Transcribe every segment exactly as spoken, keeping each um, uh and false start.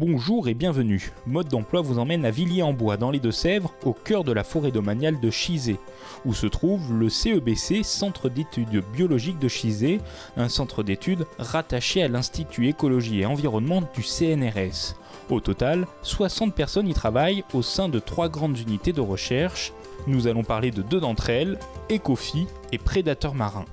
Bonjour et bienvenue. Mode d'emploi vous emmène à Villiers-en-Bois, dans les Deux-Sèvres, au cœur de la forêt domaniale de Chizé, où se trouve le C E B C, Centre d'études biologiques de Chizé, un centre d'études rattaché à l'Institut Écologie et Environnement du C N R S. Au total, soixante personnes y travaillent au sein de trois grandes unités de recherche. Nous allons parler de deux d'entre elles, Ecophy et Prédateurs marins.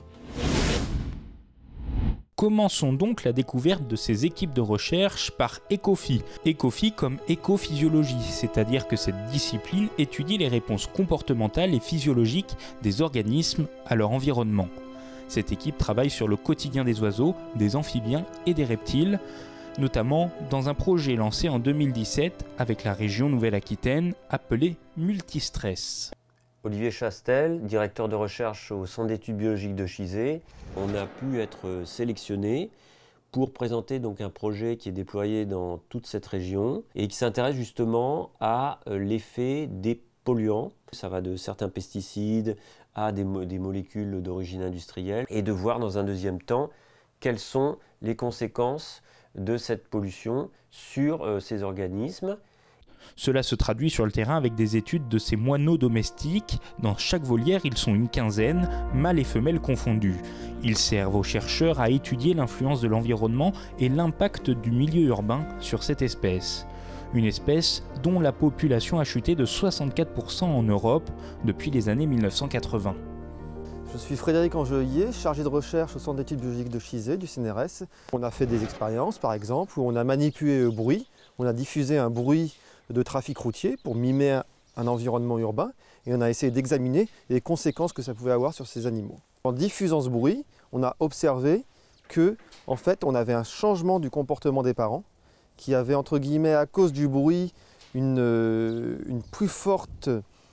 Commençons donc la découverte de ces équipes de recherche par Ecophy. Ecophy comme écophysiologie, c'est-à-dire que cette discipline étudie les réponses comportementales et physiologiques des organismes à leur environnement. Cette équipe travaille sur le quotidien des oiseaux, des amphibiens et des reptiles, notamment dans un projet lancé en deux mille dix-sept avec la région Nouvelle-Aquitaine appelé Multistress. Olivier Chastel, directeur de recherche au Centre d'études biologiques de Chizé. On a pu être sélectionné pour présenter donc un projet qui est déployé dans toute cette région et qui s'intéresse justement à l'effet des polluants. Ça va de certains pesticides à des, mo des molécules d'origine industrielle et de voir dans un deuxième temps quelles sont les conséquences de cette pollution sur euh, ces organismes. Cela se traduit sur le terrain avec des études de ces moineaux domestiques. Dans chaque volière, ils sont une quinzaine, mâles et femelles confondus. Ils servent aux chercheurs à étudier l'influence de l'environnement et l'impact du milieu urbain sur cette espèce. Une espèce dont la population a chuté de soixante-quatre pour cent en Europe depuis les années mille neuf cent quatre-vingts. Je suis Frédéric Angelier, chargé de recherche au Centre d'études biologiques de Chizé, du C N R S. On a fait des expériences, par exemple, où on a manipulé le bruit, on a diffusé un bruit de trafic routier pour mimer un, un environnement urbain et on a essayé d'examiner les conséquences que ça pouvait avoir sur ces animaux. En diffusant ce bruit, on a observé que, en fait, on avait un changement du comportement des parents qui avaient, entre guillemets, à cause du bruit, une, euh, une plus forte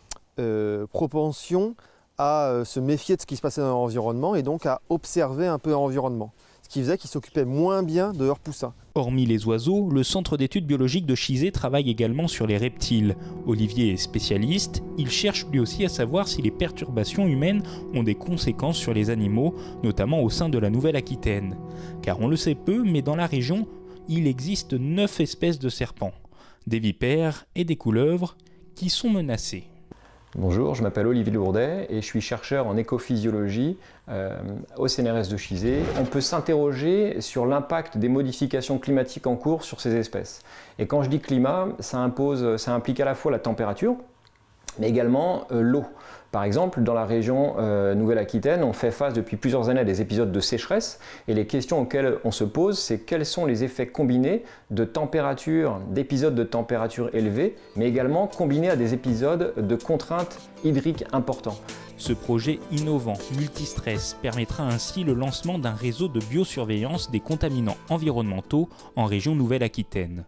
euh, propension à euh, se méfier de ce qui se passait dans leur environnement et donc à observer un peu leur environnement. Ce qui faisait qu'ils s'occupaient moins bien de leurs poussins. Hormis les oiseaux, le Centre d'études biologiques de Chizé travaille également sur les reptiles. Olivier est spécialiste, il cherche lui aussi à savoir si les perturbations humaines ont des conséquences sur les animaux, notamment au sein de la Nouvelle-Aquitaine. Car on le sait peu, mais dans la région, il existe neuf espèces de serpents, des vipères et des couleuvres qui sont menacées. Bonjour, je m'appelle Olivier Lourdet et je suis chercheur en écophysiologie euh, au C N R S de Chizé. On peut s'interroger sur l'impact des modifications climatiques en cours sur ces espèces. Et quand je dis climat, ça, impose, ça implique à la fois la température, mais également euh, l'eau. Par exemple, dans la région euh, Nouvelle-Aquitaine, on fait face depuis plusieurs années à des épisodes de sécheresse et les questions auxquelles on se pose, c'est quels sont les effets combinés de température, d'épisodes de température élevée, mais également combinés à des épisodes de contraintes hydriques importants. Ce projet innovant, Multistress, permettra ainsi le lancement d'un réseau de biosurveillance des contaminants environnementaux en région Nouvelle-Aquitaine.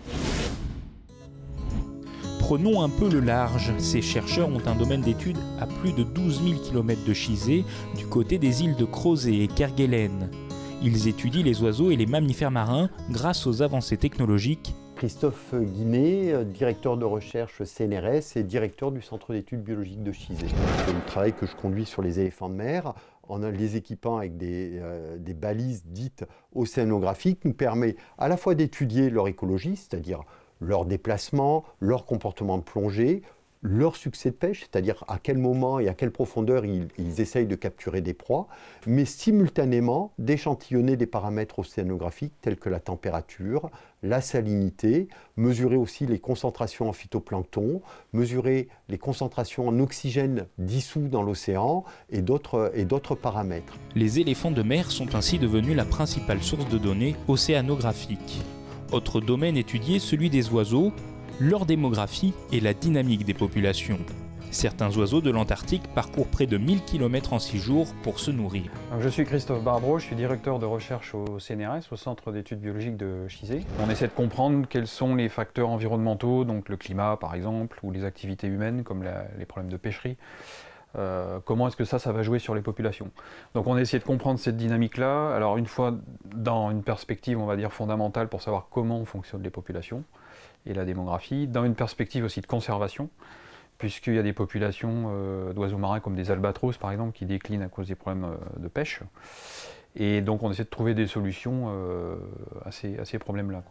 Prenons un peu le large. Ces chercheurs ont un domaine d'étude à plus de douze mille kilomètres de Chizé, du côté des îles de Crozet et Kerguelen. Ils étudient les oiseaux et les mammifères marins grâce aux avancées technologiques. Christophe Guimet, directeur de recherche C N R S et directeur du Centre d'études biologiques de Chizé. C'est le travail que je conduis sur les éléphants de mer, en les équipant avec des, euh, des balises dites océanographiques, nous permet à la fois d'étudier leur écologie, c'est-à-dire leur déplacement, leur comportement de plongée, leur succès de pêche, c'est-à-dire à quel moment et à quelle profondeur ils, ils essayent de capturer des proies, mais simultanément d'échantillonner des paramètres océanographiques tels que la température, la salinité, mesurer aussi les concentrations en phytoplancton, mesurer les concentrations en oxygène dissous dans l'océan et d'autres et d'autres paramètres. Les éléphants de mer sont ainsi devenus la principale source de données océanographiques. Autre domaine étudié, celui des oiseaux, leur démographie et la dynamique des populations. Certains oiseaux de l'Antarctique parcourent près de mille kilomètres en six jours pour se nourrir. Je suis Christophe Barbreau, je suis directeur de recherche au C N R S, au Centre d'études biologiques de Chizé. On essaie de comprendre quels sont les facteurs environnementaux, donc le climat par exemple, ou les activités humaines comme la, les problèmes de pêcherie. Euh, comment est-ce que ça, ça va jouer sur les populations. Donc on a essayé de comprendre cette dynamique-là, alors une fois dans une perspective, on va dire, fondamentale pour savoir comment fonctionnent les populations et la démographie, dans une perspective aussi de conservation, puisqu'il y a des populations euh, d'oiseaux marins comme des albatros par exemple qui déclinent à cause des problèmes euh, de pêche. Et donc on essaie de trouver des solutions euh, à ces, à ces problèmes-là, quoi.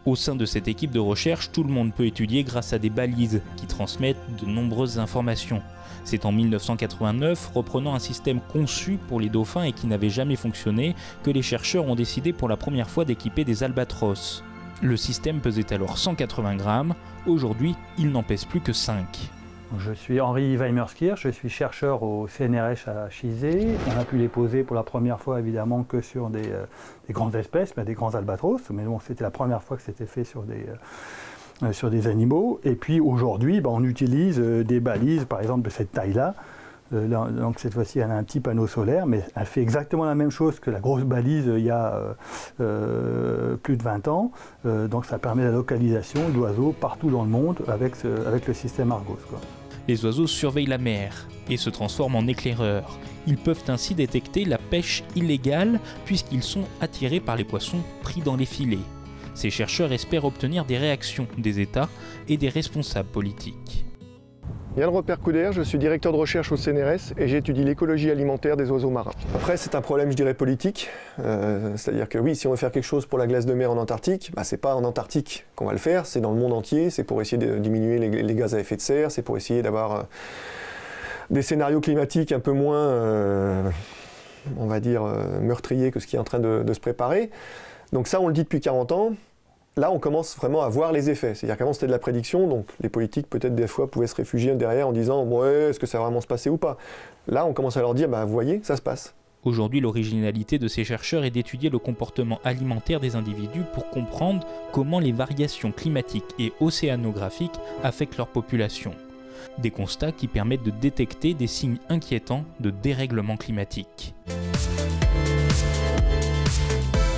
Au sein de cette équipe de recherche, tout le monde peut étudier grâce à des balises qui transmettent de nombreuses informations. C'est en mille neuf cent quatre-vingt-neuf, reprenant un système conçu pour les dauphins et qui n'avait jamais fonctionné, que les chercheurs ont décidé pour la première fois d'équiper des albatros. Le système pesait alors cent quatre-vingts grammes, aujourd'hui il n'en pèse plus que cinq. Je suis Henri Weimerskirch, je suis chercheur au C N R S à Chizé. On a pu les poser pour la première fois évidemment que sur des, euh, des grandes espèces, mais des grands albatros, mais bon, c'était la première fois que c'était fait sur des, euh, sur des animaux. Et puis aujourd'hui, ben, on utilise euh, des balises, par exemple de cette taille-là. Euh, donc cette fois-ci, elle a un petit panneau solaire, mais elle fait exactement la même chose que la grosse balise euh, il y a euh, euh, plus de vingt ans. Euh, donc ça permet la localisation d'oiseaux partout dans le monde avec, ce, avec le système Argos, quoi. Les oiseaux surveillent la mer et se transforment en éclaireurs. Ils peuvent ainsi détecter la pêche illégale puisqu'ils sont attirés par les poissons pris dans les filets. Ces chercheurs espèrent obtenir des réactions des États et des responsables politiques. Yann Repère-Couder, je suis directeur de recherche au C N R S et j'étudie l'écologie alimentaire des oiseaux marins. Après, c'est un problème, je dirais, politique. Euh, C'est-à-dire que oui, si on veut faire quelque chose pour la glace de mer en Antarctique, bah, c'est pas en Antarctique qu'on va le faire, c'est dans le monde entier, c'est pour essayer de diminuer les, les gaz à effet de serre, c'est pour essayer d'avoir euh, des scénarios climatiques un peu moins, euh, on va dire, euh, meurtriers que ce qui est en train de, de se préparer. Donc ça, on le dit depuis quarante ans. Là, on commence vraiment à voir les effets. C'est-à-dire qu'avant, c'était de la prédiction, donc les politiques, peut-être des fois, pouvaient se réfugier derrière en disant « Ouais, est-ce que ça va vraiment se passer ou pas ?» Là, on commence à leur dire bah, « Vous voyez, ça se passe. » Aujourd'hui, l'originalité de ces chercheurs est d'étudier le comportement alimentaire des individus pour comprendre comment les variations climatiques et océanographiques affectent leur population. Des constats qui permettent de détecter des signes inquiétants de dérèglement climatique.